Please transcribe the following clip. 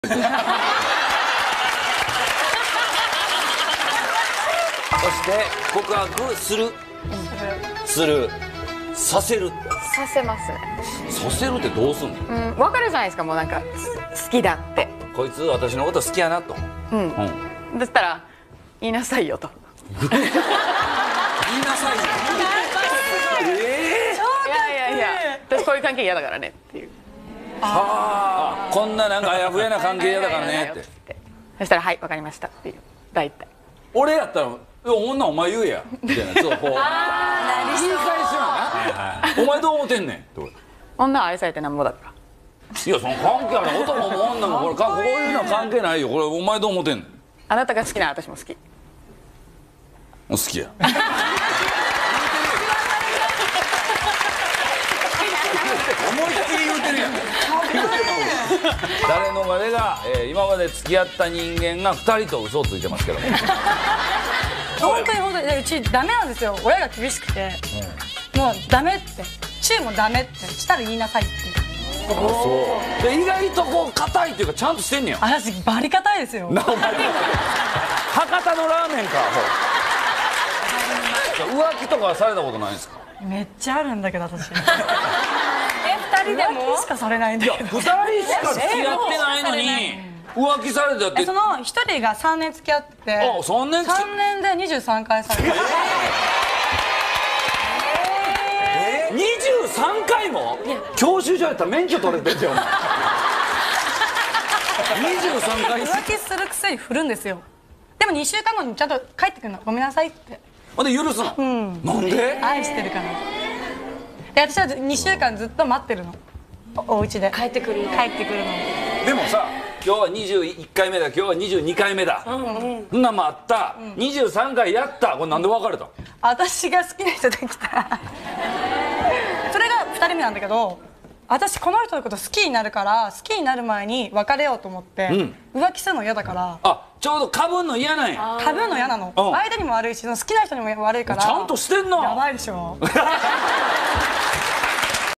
そして告白するさせるさせますね。 させるってどうすんの？ 分かるじゃないですか、もうなんか好きだって。 こいつ私のこと好きやなと。 だったら言いなさいよと。 言いなさいよ。 いや私こういう関係嫌だからねっていう。 こんななんかあやふやな関係嫌だからねって。 そしたらはい分かりましたっていう。大体俺やったら「女お前言えや」みたいな、ちょっとこう言い返すよな。お前どう思ってんねんって。 女は愛されてなんぼだから。 いやその関係ある、男も女もこれこういうのは関係ないよ。これお前どう思ってんねん。 あなたが好きなら私も好き。 好きや。思いっきり言うてるやん。誰のまでが、今まで付き合った人間が2人と嘘をついてますけども。 本当にうちダメなんですよ。親が厳しくて、もうダメって、チューもダメってしたら言いなさいって。 そうで意外とこう硬いっていうかちゃんとしてんねや。 私バリ硬いですよ。 なお前博多のラーメンか。浮気とかされたことないんですか？ めっちゃあるんだけど私。2人でもしかされないんだけど。 2人しか付き合ってないのに浮気されたって。 その1人が3年付き合って、 3年で23回されて。 23回も？教習所やったら免許取れてんじゃんお前。23回浮気するくせに振るんですよ。でも2週間後にちゃんと帰ってくるの。ごめんなさいって。 ほんで許すの？なんで？ 愛してるから。で私は2週間ずっと待ってるの。お家で帰ってくるの。 でもさ、今日は21回目だ、今日は22回目だ、そんなんもあった、23回やった。これなんで別れたの？ 私が好きな人できた。それが2人目なんだけど、私この人のこと好きになるから、好きになる前に別れようと思って、浮気するの嫌だから。 ちょうどかぶんの嫌なんや。 かぶるの嫌なの。相手にも悪いし、好きな人にも悪いから。 ちゃんとしてんな。 やばいでしょ。